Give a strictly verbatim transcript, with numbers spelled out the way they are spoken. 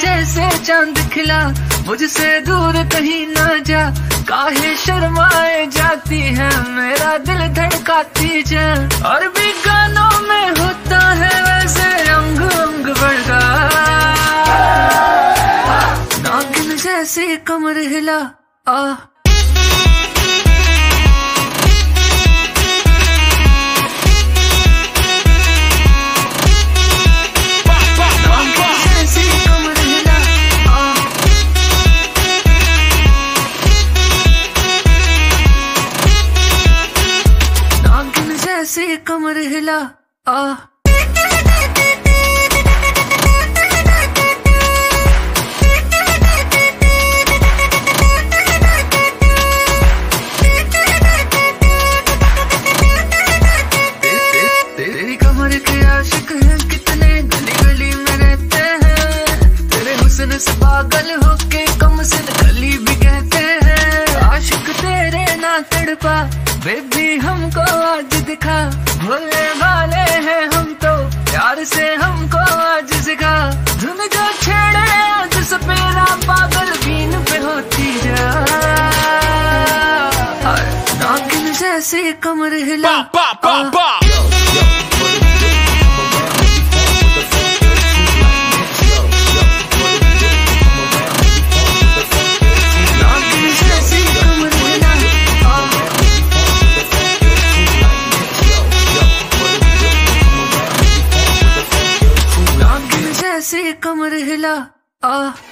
जैसे चांद खिला, मुझसे दूर कहीं ना जा, काहे शर्माए जाती है, मेरा दिल धड़काती जा। और भी गानों में होता है वैसे अंग अंग बढ़ा, नागिन जैसी कमर हिला आ। ऐसी कमर हिला आ। तेरी कमर के आशिक हैं कितने, गली गली में रहते हैं, तेरे हुस्न से पागल होके कम से गली भी कहते हैं। आशिक तेरे ना तड़पा बेबी हमको आज दिखा, भोले वाले हैं हम तो प्यार से हमको आज सिखा। धुन जो छेड़े आज सपेरा पागल बीन पे होती जा, नागिन जैसी कमर हिला आ। ऐसी कमर हिला आ।